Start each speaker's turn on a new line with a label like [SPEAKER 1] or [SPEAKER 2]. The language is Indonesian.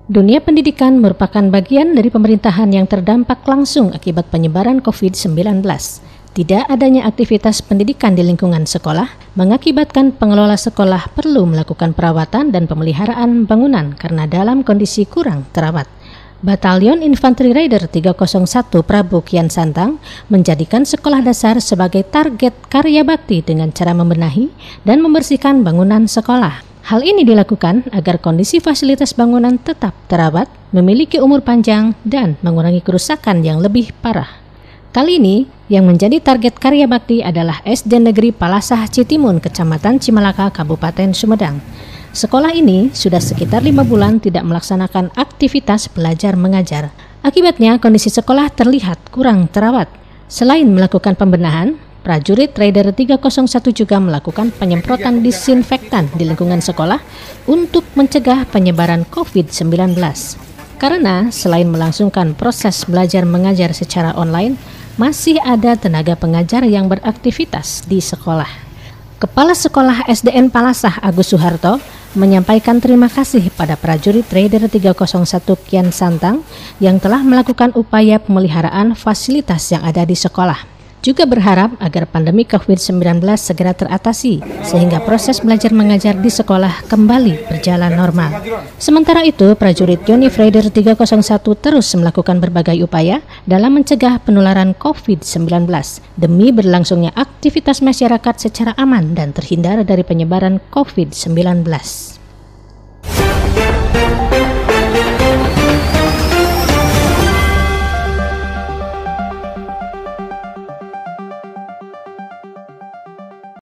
[SPEAKER 1] Dunia pendidikan merupakan bagian dari pemerintahan yang terdampak langsung akibat penyebaran COVID-19. Tidak adanya aktivitas pendidikan di lingkungan sekolah mengakibatkan pengelola sekolah perlu melakukan perawatan dan pemeliharaan bangunan karena dalam kondisi kurang terawat. Batalion Infanteri Raider 301 Prabu Kian Santang menjadikan sekolah dasar sebagai target karya bakti dengan cara membenahi dan membersihkan bangunan sekolah. Hal ini dilakukan agar kondisi fasilitas bangunan tetap terawat, memiliki umur panjang, dan mengurangi kerusakan yang lebih parah. Kali ini, yang menjadi target karya bakti adalah SD Negeri Palasah Citimun, Kecamatan Cimalaka, Kabupaten Sumedang. Sekolah ini sudah sekitar 5 bulan tidak melaksanakan aktivitas belajar mengajar. Akibatnya, kondisi sekolah terlihat kurang terawat. Selain melakukan pembenahan, prajurit Raider 301 juga melakukan penyemprotan disinfektan di lingkungan sekolah untuk mencegah penyebaran COVID-19. Karena selain melangsungkan proses belajar mengajar secara online, masih ada tenaga pengajar yang beraktivitas di sekolah. Kepala Sekolah SDN Palasah Agus Suharto menyampaikan terima kasih pada prajurit Raider 301 Kian Santang yang telah melakukan upaya pemeliharaan fasilitas yang ada di sekolah. Juga berharap agar pandemi COVID-19 segera teratasi sehingga proses belajar mengajar di sekolah kembali berjalan normal. Sementara itu, prajurit Yonif Raider 301 terus melakukan berbagai upaya dalam mencegah penularan COVID-19 demi berlangsungnya aktivitas masyarakat secara aman dan terhindar dari penyebaran COVID-19.